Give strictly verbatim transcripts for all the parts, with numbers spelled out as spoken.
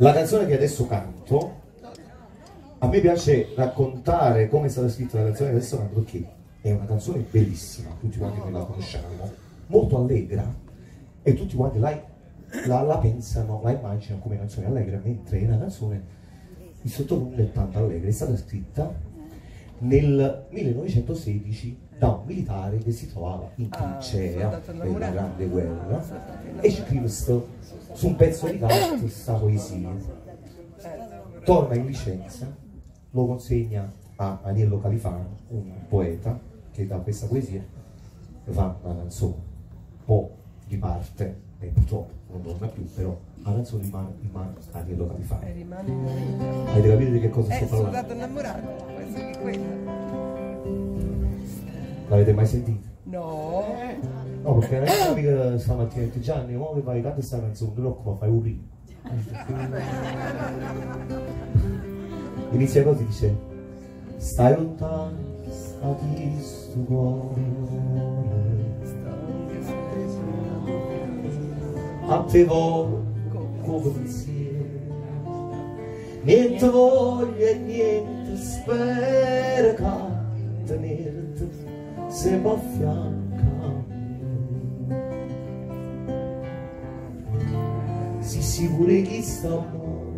La canzone che adesso canto, a me piace raccontare come è stata scritta la canzone che adesso canto, perché è una canzone bellissima, tutti quanti noi la conosciamo, molto allegra, e tutti quanti la, la, la pensano, la immaginano come canzone allegra, mentre è una canzone, il sottofondo è tanto allegra. È stata scritta nel millenovecentosedici da un militare che si trovava in trincea nella Grande Guerra e scrive sto, su un pezzo di carta questa poesia. Torna in licenza, lo consegna a Aniello Califano, un poeta che da questa poesia fa una canzone. Poi di parte, e purtroppo non torna più, però la canzone rimane in mano a Aniello Califano. Avete capito di che cosa sto parlando? Soldato innamorato, penso che quella. L'avete mai sentita? No. No, perché la mia amica stamattina ha detto: Gianni, ma che vai, canta questa canzone, non ti preoccupare, fai un ritmo. Inizia così, dice: stai lontano, stati sto cuore, a te voglio come pensiero, niente voglia e niente spera che tenerti sempre a fianco a me. Si sicuro che sta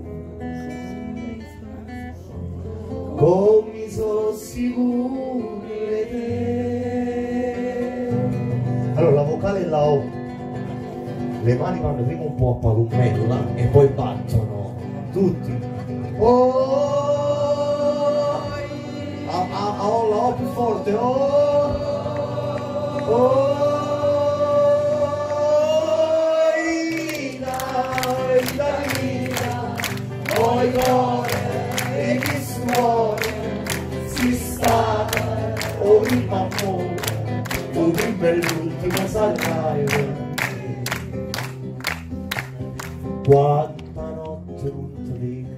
come sono sicuro di te. Allora la vocale è la O, le mani vanno prima un po' a palumella e poi battono tutti. Oh, a, a, a O, la O più forte. Oh, oh, ina, ina, ina, oh, cuore, e chi suona, si sta, oh, prima amore, oh, prima è l'ultima salvaia. Quanta notte non ti vedo,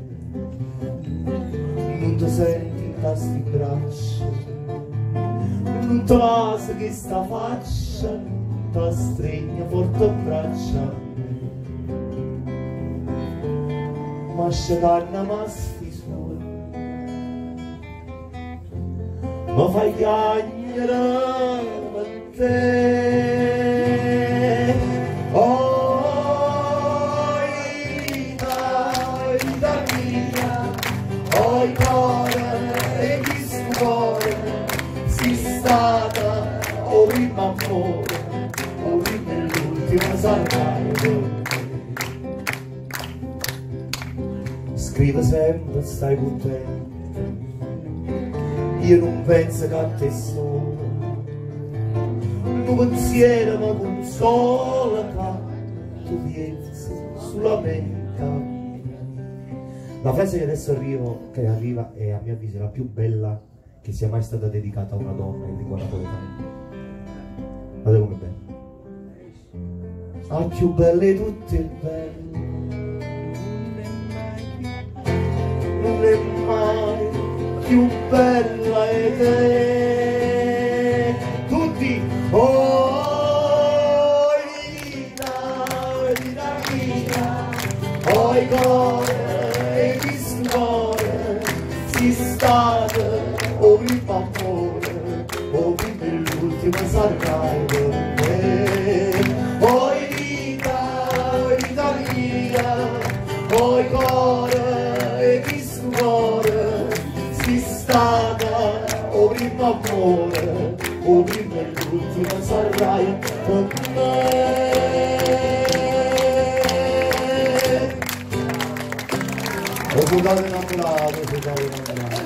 non ti senti in questi braccia, non ti passa che sta faccia, non ti stringe forte in braccia, ma scegarna ma sti suoi, ma fai chiagnere per te. Oh, il cuore e chi cuore si stata, o prima amore, o prima l'ultima salvaggio. Scrive sempre, stai contento, io non penso che a te solo, il tuo pensiero mi consola, tu piensi sulla mente. La frase che adesso arrivo, che arriva è a mio avviso la più bella che sia mai stata dedicata a una donna in lingua napoletana. Guardate come è bella. La più bella di tutte è bella, non è mai più bella di te. Tutti, oh, Ina, Ina, Ina, oh, i cuore, si stata, o prima amore, o prima l'ultima sarai per me. Oh vita, vita mia, oh cuore, e chi sto cuore, si stata, o prima amore, o prima l'ultima sarai per me. Ho soldato innamorato, ho soldato innamorato.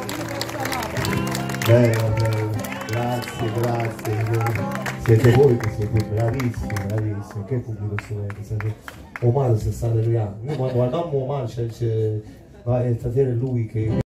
Bello, bello, grazie, grazie. Siete voi che siete bravissimi, bravissimi. Che pubblico siete? Omar si sta arrivando. Guardiamo Omar, c'è, c'è, stasera è lui che...